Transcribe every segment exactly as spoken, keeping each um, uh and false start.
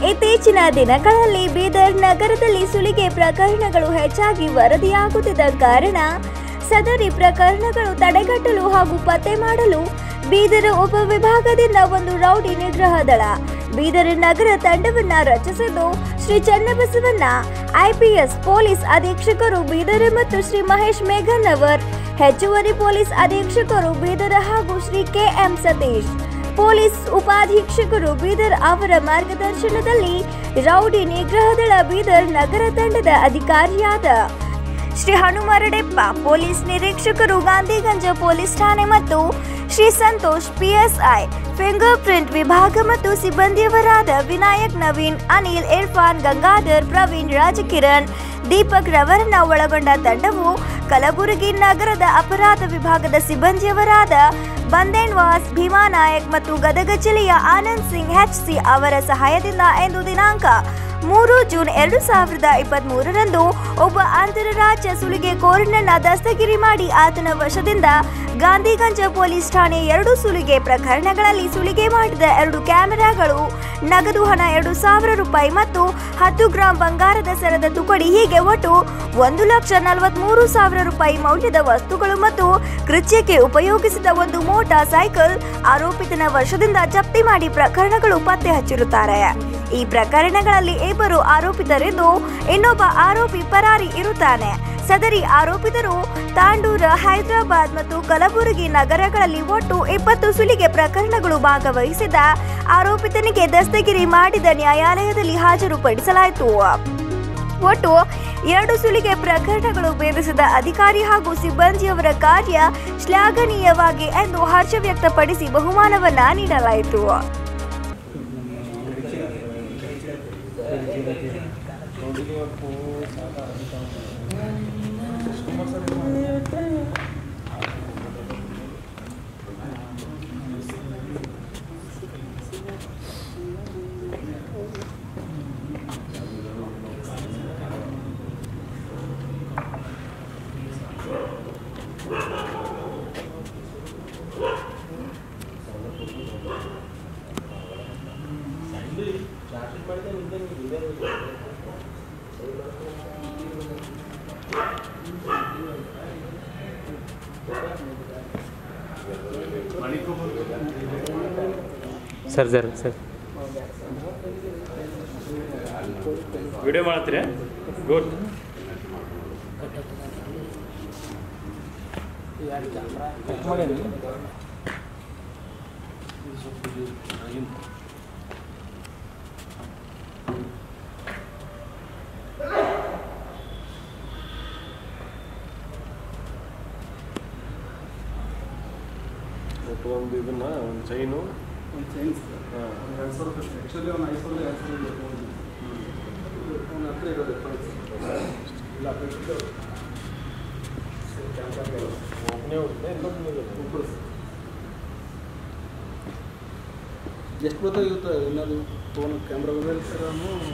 ಇತ್ತೀಚಿನ ದಿನಗಳಲ್ಲಿ ಬೀದರ್ ನಗರದಲ್ಲಿ ಸುಲಿಗೆ ಪ್ರಕರಣಗಳು ಹೆಚ್ಚಾಗಿ ವರದಿಯಾಗುತ್ತಿದ್ದ ಕಾರಣ ಸದರಿ ಪ್ರಕರಣಗಳು ತಡೆಗಟ್ಟಲು ಹಾಗೂ ಪತ್ತೆ ಮಾಡಲು ಬೀದರ್ ಉಪವಿಭಾಗದಿಂದ ಒಂದು ರೌಡಿ ನಿಗ್ರಹ ದಳ ಬೀದರ್ ನಗರ ತಂಡವನ್ನ ರಚಿಸಿದ್ದು ಶ್ರೀ ಚನ್ನಬಸವಣ್ಣ ಐಪಿಎಸ್ ಪೊಲೀಸ್ ಅಧೀಕ್ಷಕರು ಬೀದರ್ ಮತ್ತು ಶ್ರೀ ಮಹೇಶ್ ಮೇಘನ್ನವರ್ ಹೆಚ್ಚುವರಿ ಪೊಲೀಸ್ ಅಧೀಕ್ಷಕರು ಬೀದರ್ ಹಾಗೂ ಶ್ರೀ ಕೆಎಂ ಸತೀಶ್ ಪೊಲೀಸ್ ಉಪಾಧೀಕ್ಷಕರು ಬೀದರ್ ಅವರ ಮಾರ್ಗದರ್ಶನದಲ್ಲಿ ರೌಡಿ ನಿಗ್ರಹ ದಳ ಬೀದರ್ ನಗರ ತಂಡದ ಅಧಿಕಾರಿಯಾದ ಶ್ರೀ ಹನುಮರಡೆಪ್ಪ ಪೊಲೀಸ್ ನಿರೀಕ್ಷಕರು ಗಾಂಧಿಗಂಜ ಪೊಲೀಸ್ ಠಾಣೆ ಮತ್ತು Shri Santosh PSI fingerprint ವಿಭಾಗ ಮತ್ತು ಸಿಬ್ಬಂದಿಯವರಾದ ವಿನಾಯಕ್ ನವೀನ್ ಅನಿಲ್ ಇರ್ಫಾನ್ ಗಂಗಾಧರ್ ಪ್ರವೀಣ್ ರಾಜಕಿರಣ್ ದೀಪಕ್ ರವರನ್ನ ಒಳಗೊಂಡ ತಂಡವು ಕಲಬುರಗಿ ನಗರದ ಅಪರಾಧ ವಿಭಾಗದ ಸಿಬ್ಬಂದಿಯವರಾದ ಬಂದೇನ್ವಾಸ್ ಭೀಮಾ ನಾಯಕ್ ಮತ್ತು ಗದಗ ಜಿಲ್ಲೆಯ ಆನಂದ್ ಸಿಂಗ್ ಎಚ್ಸಿ ಅವರ ಸಹಾಯದಿಂದ ಇಂದು ದಿನಾಂಕ ಮೂರು ಜೂನ್ ಎರಡು ಸಾವಿರದ ಇಪ್ಪತ್ತ್ ಮೂರರಂದು ಒಬ್ಬ ಅಂತರರಾಜ್ಯ ಸುಲಿಗೆಕೋರನನ್ನ ದಸ್ತಗಿರಿ ಮಾಡಿ ಆತನ ವಶದಿಂದ ಗಾಂಧಿಗಂಜ ಪೊಲೀಸ್ ಠಾಣೆ ಎರಡು ಸುಲಿಗೆ ಪ್ರಕರಣಗಳಲ್ಲಿ ಸುಲಿಗೆ ಮಾಡಿದ ಎರಡು ಕ್ಯಾಮೆರಾಗಳು ನಗದು ಹಣ ಎರಡು ಸಾವಿರ ರೂಪಾಯಿ ಮತ್ತು ಹತ್ತು ಗ್ರಾಂ ಬಂಗಾರದ ಸರದ ತುಕಡಿ ಹೀಗೆ ಒಟ್ಟು ಒಂದು ಲಕ್ಷ ನಲವತ್ಮೂರು ಸಾವಿರ ರೂಪಾಯಿ ಮೌಲ್ಯದ ವಸ್ತುಗಳು ಮತ್ತು ಕೃತ್ಯಕ್ಕೆ ಉಪಯೋಗಿಸಿದ ಒಂದು ಮೋಟಾರ್ ಸೈಕಲ್ ಆರೋಪಿತನ ವಶದಿಂದ ಜಪ್ತಿ ಮಾಡಿ ಪ್ರಕರಣಗಳು ಪತ್ತೆ ಹಚ್ಚಿರುತ್ತಾರೆ. ಈ ಪ್ರಕರಣಗಳಲ್ಲಿ ಇಬ್ಬರು ಆರೋಪಿತರಿದ್ದು ಇನ್ನೊಬ್ಬ ಆರೋಪಿ ಪರಾರಿ ಇರುತ್ತಾನೆ. ಸದರಿ ಆರೋಪಿತರು ತಾಂಡೂರ ಹೈದರಾಬಾದ್ ಮತ್ತು ಕಲಬುರಗಿ ನಗರಗಳಲ್ಲಿ ಒಟ್ಟು ಇಪ್ಪತ್ತು ಸುಲಿಗೆ ಪ್ರಕರಣಗಳು ಭಾಗವಹಿಸಿದ ಆರೋಪಿತನಿಗೆ ದಸ್ತಗಿರಿ ಮಾಡಿದ ನ್ಯಾಯಾಲಯದಲ್ಲಿ ಹಾಜರುಪಡಿಸಲಾಯಿತು. ಒಟ್ಟು ಎರಡು ಸುಲಿಗೆ ಪ್ರಕರಣಗಳು ಭೇದಿಸಿದ ಅಧಿಕಾರಿ ಹಾಗೂ ಸಿಬ್ಬಂದಿಯವರ ಕಾರ್ಯ ಶ್ಲಾಘನೀಯವಾಗಿ ಎಂದು ಹರ್ಷ ವ್ಯಕ್ತಪಡಿಸಿ ಬಹುಮಾನವನ್ನ ನೀಡಲಾಯಿತು. ಸರ್ ಸರ್ ಸರ್ ವಿಡಿಯೋ ಮಾಡ್ತೀರಾ? ಗುಡ್. ಒಂದು ಇದನ್ನ ಒಂದು ಚೈನು ಒಂದು ಚೈನ್ ಹಾಂ ಒಂದು ಎರಡು ಸಾವಿರ ರೂಪಾಯಿ ಆ್ಯಕ್ಚುಲಿ ಒಂದು ಐದು ಸಾವಿರದ ಎರಡು ಸಾವಿರ ಒಂದು ಹತ್ರ ಇರೋದು ಇಲ್ಲ ಒಬ್ಬನೇ ಒಬ್ಬರು ಎಷ್ಟು ಬರ್ತಾವೆ ಇವತ್ತು ಇನ್ನದು phone camera mobile sir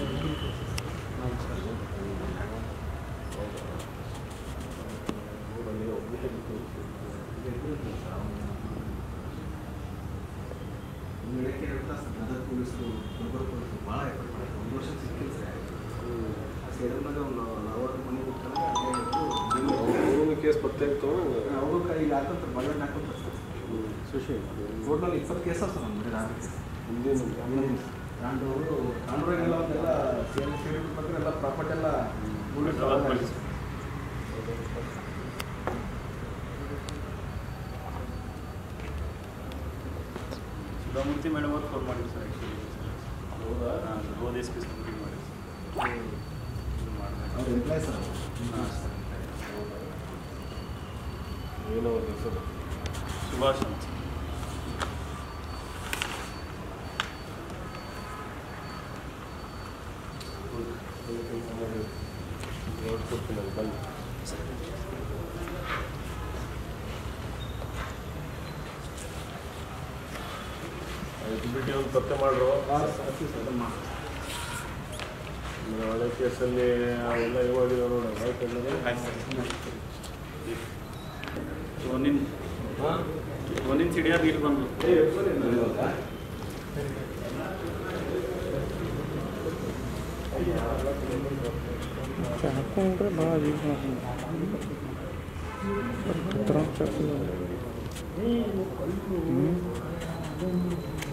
Gadag ಪೊಲೀಸರು ಗುಲ್ಬರ್ಗ ಪೊಲೀಸರು ಭಾಳ ಎಫರ್ಟ್ ಮಾಡ್ತಾರೆ. ಒಂದು ವರ್ಷ ಸಿಕ್ಕಿಲ್ಲ ಸರ್. ಆ ಸೈಡಲ್ನಾಗ ಒಂದು ನಲವತ್ತು ಮನೆ ಬಿಟ್ಟು ಕೇಸ್ ಪತ್ತೆ ಆಗ್ತಾವ ಅವರು ಈಗ ಹಾಕಂತ ಬಜೆಟ್ ಹಾಕೊಂತಾರೆ ಸರ್. ಸುಶಿ ಟೋಟಲ್ ಇಪ್ಪತ್ತು ಕೇಸ್ ಸರ್ ನಮ್ಮ ಹಿಂದಿನ ತಾಂಡೂರು ತಾಂಡೂರಾಗೆಲ್ಲ ಒಂದೆಲ್ಲ ಸೇರಿ ಸೇರಿ ಪ್ರಕಾರ ಎಲ್ಲ ಪ್ರಾಪರ್ಟಿ ಎಲ್ಲ ಸುಧಾಮೂರ್ತಿ ಮೇಡಮ್ ಅವ್ರು ಫೋನ್ ಮಾಡಿದ್ರು ಸರ್. ಆ್ಯಕ್ಚುಲಿ ಹೌದಾ? ಹಾಂ ಸರ್, ಹೋದ ಎಸ್ ಪಿ ಮೀಟಿಂಗ್ ಮಾಡಿ ಅವ್ರು ಎಂಪ್ಲಾಯ್ ಸರ್. ಹಾಂ ಸರ್. ಏನೋ ಒಂದು ಹೆಸರು ಸುಭಾಷ್ ಅಂತ. ನೋಡ್ಕೊಡ್ತೀನಿ ಅದು ಬಂದು ಬಿಟ್ಟು ಒಂದು ಪತ್ತೆ ಮಾಡ್ರು. ಒಳ್ಳೆ ಕೇಸಲ್ಲಿ ಅವೆಲ್ಲ ಇವಾಗಿರೋ ನೋಡಿ ಆಯ್ತು ಅನ್ನೋದು. ಒಂದಿನ ಒಂದಿನ ಸಿಡಿಯಾದ ನೀರು ಬಂದು ಹಾಕೊಂಡ್ರೆ ಭಾಳ ಯೂಸ್ ಮಾಡ್ತೀನಿ.